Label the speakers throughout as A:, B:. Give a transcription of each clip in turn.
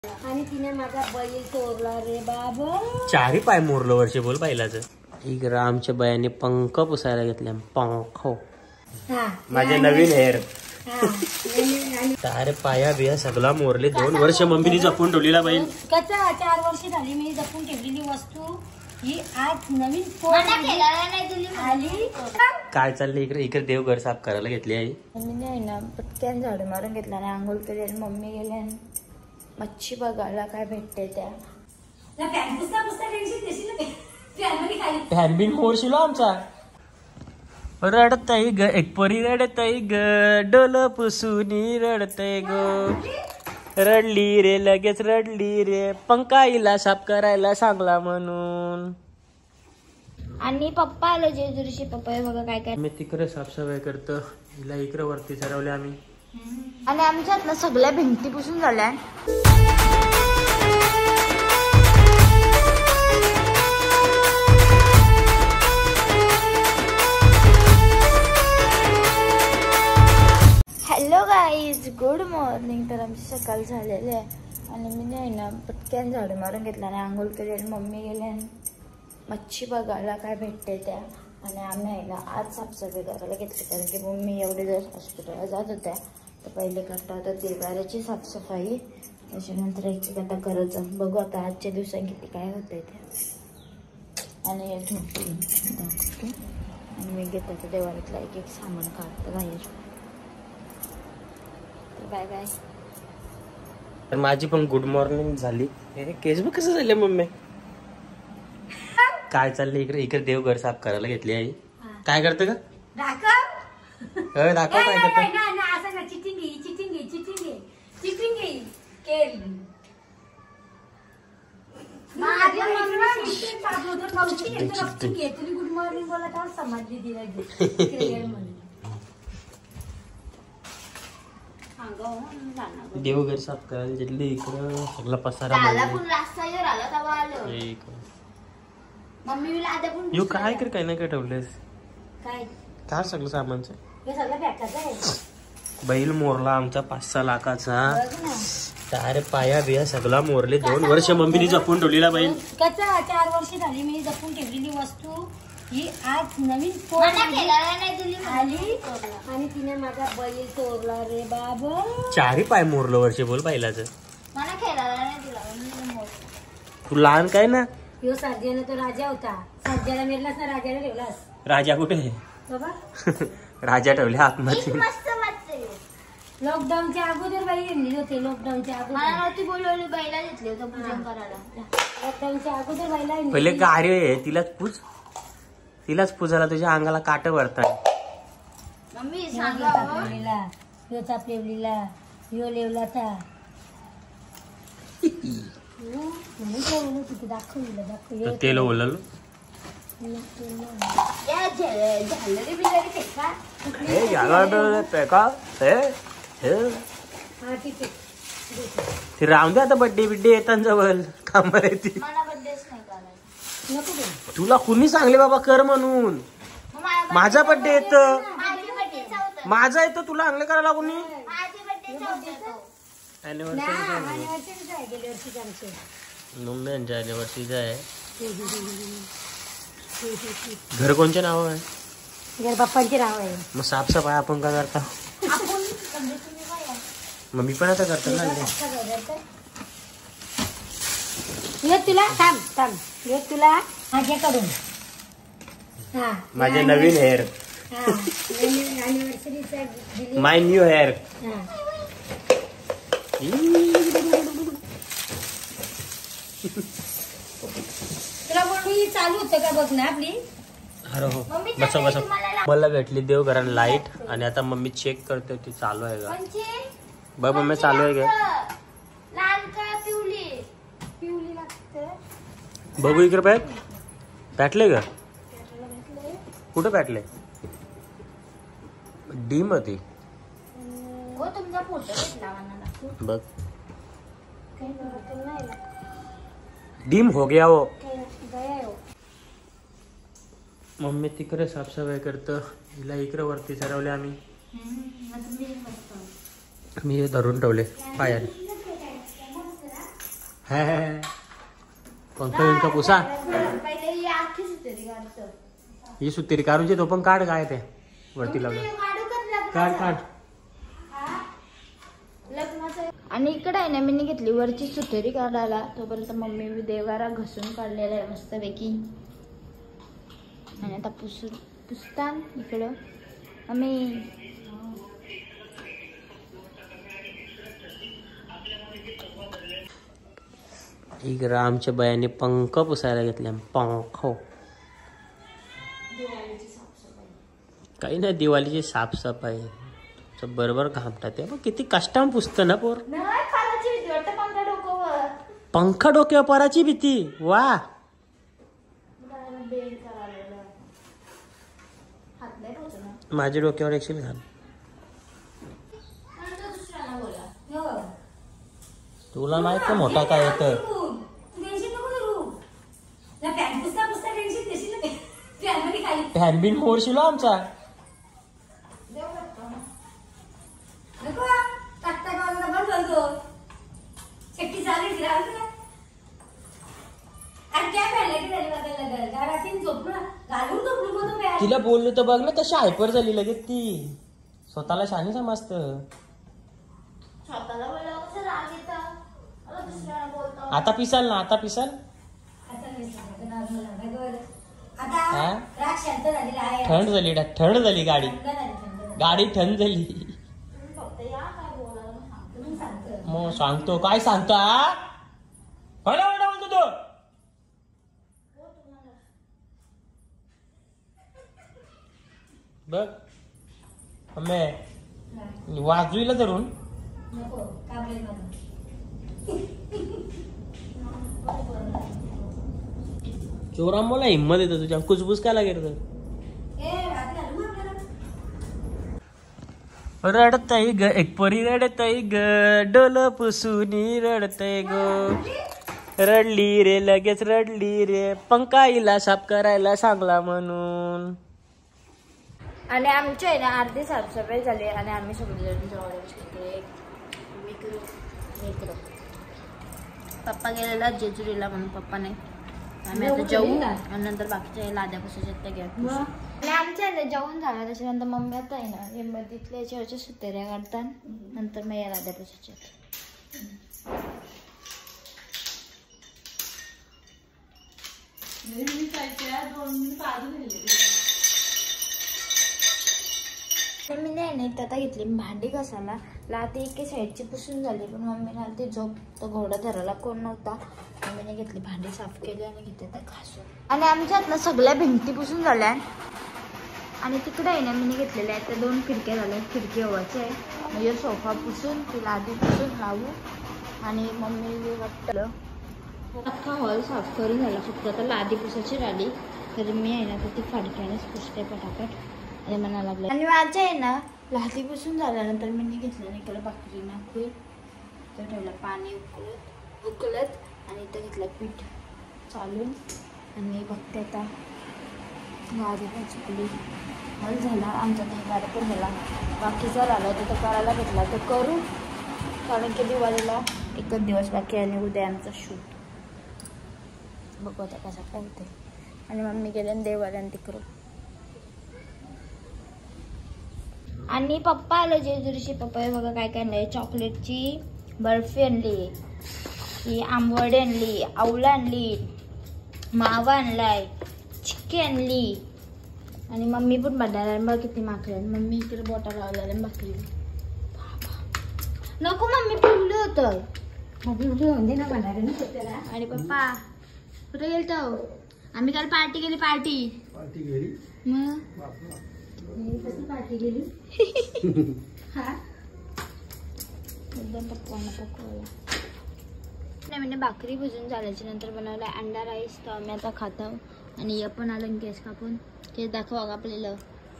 A: आणि तिने माझा बैल चोरला रे बाबा.
B: चारी पाय मोरलो वर्षी बोल बैलाच. इकडे आमच्या बायाने पंख पुसायला घेतले. पंख माझे नवीन हेअर. चार पाया बिया सगळा मोरले. 2 वर्ष मम्मीने जपून ठेवलेला बैल.
A: कसा 4 वर्ष झाली मी जपून ठेवलेली वस्तू ही आज नवीन आली.
B: काय चाललंय इकडे? इकडे देवघर साफ करायला घेतली आई.
C: मी नाही ना पटक्यान झाडू मारून घेतला आणि आंघोळ केली आणि मम्मी गेले आणि मच्छी बघायला काय भेटते त्या.
B: फॅन बिन मोरशिलो आमचा. रडतय ग एक परी रडतय ग डोल पुसूनी रडतय ग. रडली रे लगेच रडली रे पंखाईला साफ करायला सांगला म्हणून.
C: आणि पप्पा आलो जेजुरीशी. पप्पा बघा काय काय.
B: मी तिकडे साफसफाई करतो. हिला इकडे वरती चढवले आम्ही.
C: आणि आमच्यात ना सगळ्या भिंती पुसून झाल्या. Hello guys, good morning. तर आमची सकाळ झालेली आहे आणि मी नाही ना पटक्यान झाडू मारून घेतला आणि आंघोळ केली आणि मम्मी गेले आणि मच्छी बघायला काय भेटते त्या. आणि आम्ही आहे ना आज साफसफाई करायला घेतली कारण की मम्मी एवढे जर हॉस्पिटलला जात होत्या तर पहिले करता होता देवाऱ्याची साफसफाई. त्याच्यानंतर एक आता करत जाऊन बघू आता आजच्या दिवसांनी किती काय होतंय ते. आणि दाखवतो आणि मी घेतो आता देवाऱ्यातला एक सामान काढतो बाहेर. Bye bye.
B: तर माझी पण गुड मॉर्निंग झाली. केस बघ कसं झाले मम्मी. काय चाललंय इकडे? इकडे देवघर साफ करायला घेतली आई. काय करते का? दाखव दाखव काय करते.
A: गुड मॉर्निंग बोला तर समजली दिला.
B: देवघर साफ करायला घेतली. इकडं सगळा पसारा यू काय कर काय नाही काय ठेवलेस. काय सगळं सामानचं बैल मोरला आमचा 5-6 लाखाचा. चार पाया बिया सगळा मोरले. 2 वर्ष मम्मीने जपून ठेवलेला बैल.
A: कसा 4 वर्ष झाली मी जपून ठेवलेली वस्तू ही आज नवीन आली. आणि तिने माझा बैल चोरला रे बाबा.
B: चारी पाय मोरलो वर्षी बोल बैलाच. तू लहान काय ना.
A: यो सर्जेने तो राजा होता. सर्जाला मेरलास ना राजाला ठेवलास.
B: राजा कुठे आहे
A: बाबा?
B: राजा ठेवले आतमध्ये.
A: लॉकडाऊनच्या अगोदर बाई घेतली होते. लॉकडाऊनच्या अगोदर
C: बोलवली बैला घेतले होतं पूजन करायला.
A: लॉकडाऊनच्या अगोदर बाईला
B: पहिले गाडी आहे तिलाच पूजायला तुझ्या अंगाला काट भरतात.
C: मम्मी
A: यो चापलेवलीला यो लेवलाचा दाखव.
B: तेल ओलल ते राहून दे आता. बड्डे येतात जवळ कामाला येते. तुला कुणी सांगले बाबा कर म्हणून. माझा बड्डे येत माझा येतो तुला अंगले करायला कोणी. अॅनिव्हर्सरीचा आहे. घर कोणचे नाव आहे?
A: घर पप्पांचे नाव आहे.
B: मग साफसफाई आपण का करता? मग मी पण आता करतो ना.
A: तुला थांब तुला माझ्याकडून
B: माझे नवीन हेअर. My new hair.
A: तुला बोलू चालू होतं का बघ ना आपली.
B: अरे हो बस. मला भेटली देवघरात लाईट आणि आता मम्मी चेक करते ती चालू आहे का. बघ मम्मी चालू आहे का बघू. इकडे पॅटले का? कुठे पॅटले? डीम होती बघ. डीम हो गया वो. मम्मी तिकडे साफसफाई करतो. हिला इकडे वरती चढवले आम्ही. मी हे धरून ठेवले पायाने. पंखा बिंका पुसा.
C: पहिले ही आखी सुतेरी काढतो.
B: ही सुतेरी काढून तो पण काढ काय ते वरती लावलं. काढ काढ.
C: आणि इकडे आहे ना मी घेतली वरची सुतेरी काढायला. तोपर्यंत मम्मी मी देवारा घसून काढलेला आहे मस्तपैकी. आणि आता पुसतान इकडं आम्ही
B: इकडं आमच्या बायाने पंख पुसायला घेतले. पंख काही नाही, दिवाळीची साफसफाई बरोबर घामतात ते. किती कष्टाम पुसतं ना पोर. पंखा डोक्यावर पराची भीती. वा माझ्या डोक्यावर एकशील घाल. तुला माहित ना मोठा काय येतं. फॅन बिन मोडशील आमचा. तिला बोललो तर बघ ना कशी हायपर झाली लगेच ती. स्वतःला शानी समजत. आता पिसाल ना, आता पिसाल. थंड झाली, थंड झाली गाडी. गाडी थंड झाली. मग सांगतो काय सांगता. बोलतो तो. बघ वाजवीला धरून चोरा मला हिंमत येतो तुझ्या. कुसबुस काय लागेल तर. रडतय ग एक परी रडतय ग डोल पुसूनी रडतय ग. रडली रे लगेच रडली रे पंकाईला साफ करायला सांगला म्हणून.
C: आणि आमची आहे ना अर्धी साफसफाई झाली आणि आम्ही सगळेजण जवळ पप्पा गेलेला जेजुरीला म्हणून पप्पा नाही. आम्ही आता जेवू आणि नंतर बाकीच्या लाद्या पुसायच्या त्या घ्या. आणि आमच्या आहे ना जेवण झालं त्याच्यानंतर मम्मी आता आहे ना हे तिथल्या याच्यावरच्या सुतेऱ्या काढतात. नंतर मग या लाद्या पुसायच्या. मी नाही आता घेतली भांडी घासायला. लादी एके साईडची पुसून झाली पण मम्मीने ती झोप तो घोडा धरायला कोण नव्हता. मम्मीने घेतली भांडी साफ केली आणि घेतली त्या घासून. आणि आमच्यात ना सगळ्या भिंती पुसून झाल्या. आणि तिकडे आहे ना मी घेतलेल्या आहेत त्या 2 खिडक्या झाल्या. खिडकी हवायची आहे म्हणजे सोफा पुसून ती लादी पुसून लावू. आणि मम्मी वाटलं अख्खा हॉल साफ करून झाला. फक्त आता लादी पुसायची राहिली. तर मी आहे ना तर ती फाडक्यानेच पुसते पटापट हे म्हणा लागलं. आणि माझ्या आहे ना लादी पुसून झाल्यानंतर मी घेतलं इकडे भाकरी नाखून तर ठेवलं पाणी उकळत आणि इथं घेतलं पीठ चालून. आणि बघते आता लादी पण चुकली हल झाला. आमचा दहीवार पण झाला. बाकीचा राहिला तर करायला घेतला तर करू. कारण की दिवाळीला एकच दिवस बाकी आणि उद्या आमचा शूट. बघू आता कसा काय होते. आणि मम्मी गेले देवाला तिकडं. आणि पप्पा आलं जेजुरीची. पप्पा बघा काय काय आणलंय. चॉकलेटची बर्फी आणली, ही आंबवडी आणली, आवळा आणली, मावा आणलाय, चिक्की आणली. आणि मम्मी पण बघायला बघ किती माकड. मम्मी इकडे बोटा लावलेल्या भाकरी. नको मम्मी पिवलं होतं. आणि पप्पा कुठे गेलतो. आम्ही काल पार्टी केली. पार्टी मग पार्टी गेली. एकदम पकवायला. मी भाकरी भुजून झाल्याच्या नंतर बनवला अंडा राईस. तो आम्ही आता खातो. आणि हे पण आलं केस कापून केस दाखवा आपल्याला.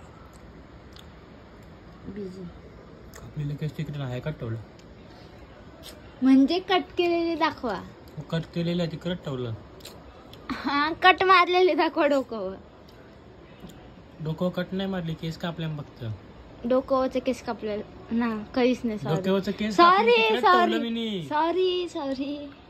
C: बिझी
B: कापलेलं केस तिकडे आहे कटवलं
C: म्हणजे कट केलेले दाखवा.
B: कट केलेलं तिकडे ठेवलं.
C: हा कट मारलेले दाखवा.
B: डोकं कट नाही मारली केस कापल्या फक्त.
C: डोकंवरचं केस कापलेलं ना काहीच नाही.
B: डोक्यावरचं केस
C: सॉरी.